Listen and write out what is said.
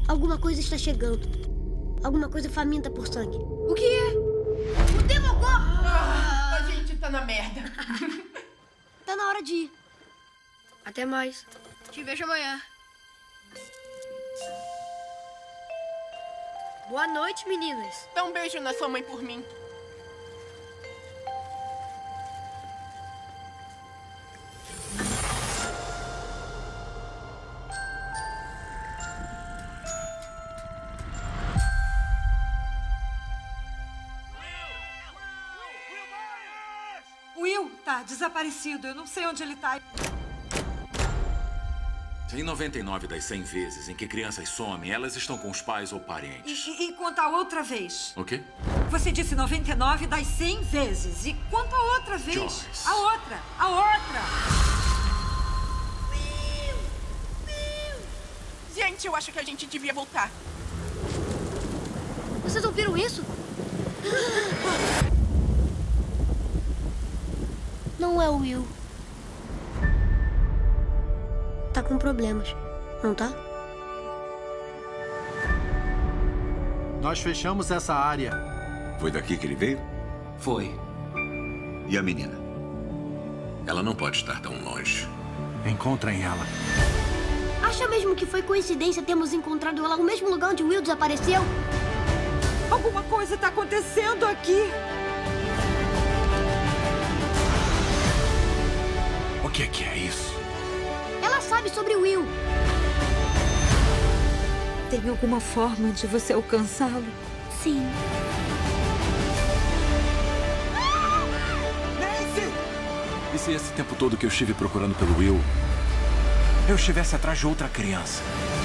Alguma coisa está chegando. Alguma coisa faminta por sangue. O que é? O Demogorgon! A gente tá na merda. Tá na hora de ir. Até mais. Te vejo amanhã. Boa noite, meninas. Dá um beijo na sua mãe por mim. Will tá desaparecido. Eu não sei onde ele tá. Em 99 das 100 vezes em que crianças somem, elas estão com os pais ou parentes. E quanto a outra vez? O quê? Você disse 99 das 100 vezes. E quanto a outra vez? Joyce. A outra! A outra! Gente, eu acho que a gente devia voltar. Vocês ouviram isso? Não é o Will. Tá com problemas, não tá? Nós fechamos essa área. Foi daqui que ele veio? Foi. E a menina? Ela não pode estar tão longe. Encontrem ela. Acha mesmo que foi coincidência termos encontrado ela no mesmo lugar onde o Will desapareceu? Alguma coisa tá acontecendo aqui. O que é isso? Ela sabe sobre o Will. Tem alguma forma de você alcançá-lo? Sim. E se esse tempo todo que eu estive procurando pelo Will, eu estivesse atrás de outra criança?